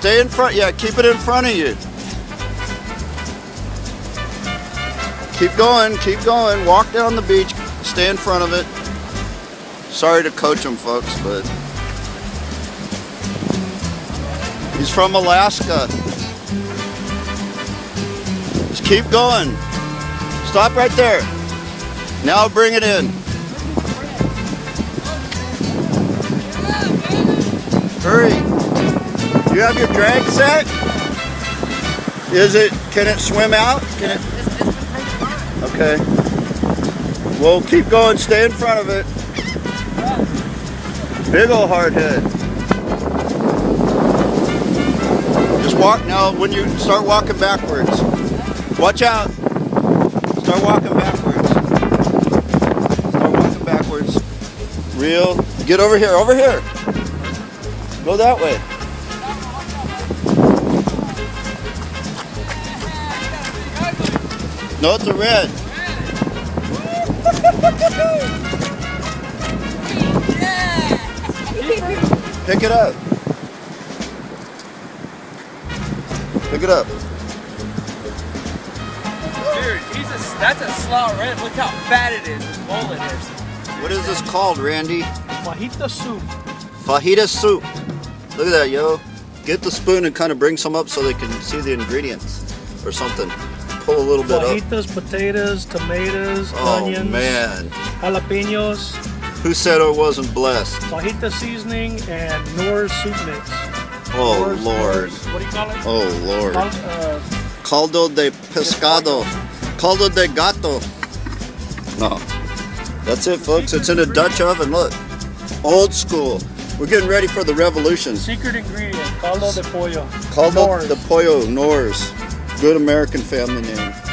Stay in front. Yeah, keep it in front of you. Keep going, keep going. Walk down the beach. Stay in front of it. Sorry to coach him, folks, but he's from Alaska. Just keep going. Stop right there. Now bring it in. Hurry. You have your drag set? Can it swim out? Can it? Okay. Well, keep going. Stay in front of it. Big ol' hard head. Just walk now. When you start walking backwards, watch out. Start walking backwards. Start walking backwards. Real. Get over here. Over here. Go that way. No, it's a red. Pick it up. Pick it up. Dude, that's a slot red. Look how fat it is. It's swollen there. What is this called, Randy? Fajita soup. Fajita soup. Look at that, yo. Get the spoon and kind of bring some up so they can see the ingredients or something. Pull a little bit up. Fajitas, potatoes, tomatoes, onions, man. jalapenos. Who said I wasn't blessed? Fajita seasoning and Knorr's soup mix. Oh, Knorr's, Lord. what do you call it? Oh, Lord. Caldo de pescado. Caldo de gato. No. That's it, folks. It's in a Dutch oven. Look. Old school. We're getting ready for the revolution. Secret ingredient, caldo de pollo. Caldo Knorr's. de pollo, Knorr's. Good American family name.